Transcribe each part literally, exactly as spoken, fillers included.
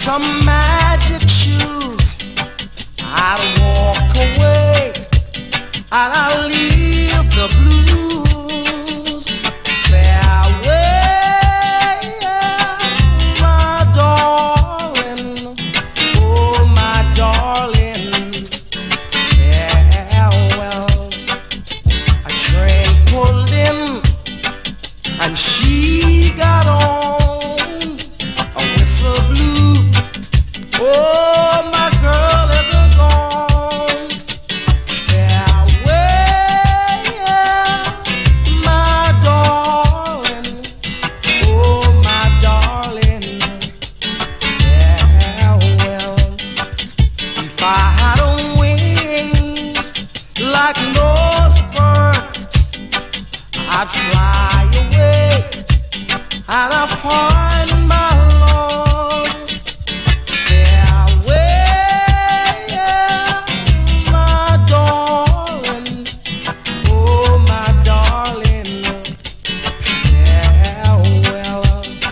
some magic shoes, I'd walk away and I'd leave the blues. Farewell, my darling, oh my darling, farewell. A train pulled in and she got on, a whistle blew, oh my girl is gone. Farewell, my darling, oh my darling, farewell. If I had wings like Noah's bird, I'd fly away and I'd find my love. Farewell, my darling, oh my darling, farewell.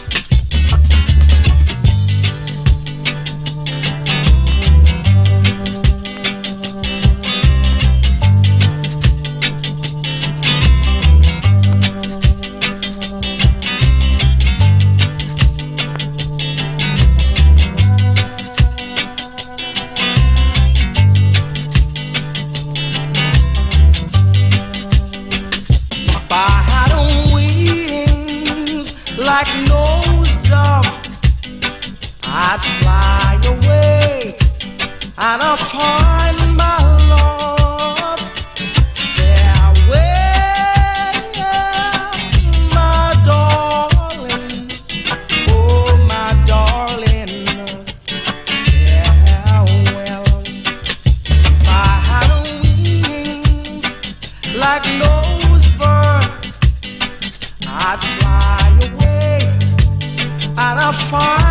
If I had wings like Noah's dove, I'd fly away and I'd find my love. Farewell, my darling, oh my darling, farewell. If I had wings like Noah's bird, I'd fly away and I'd find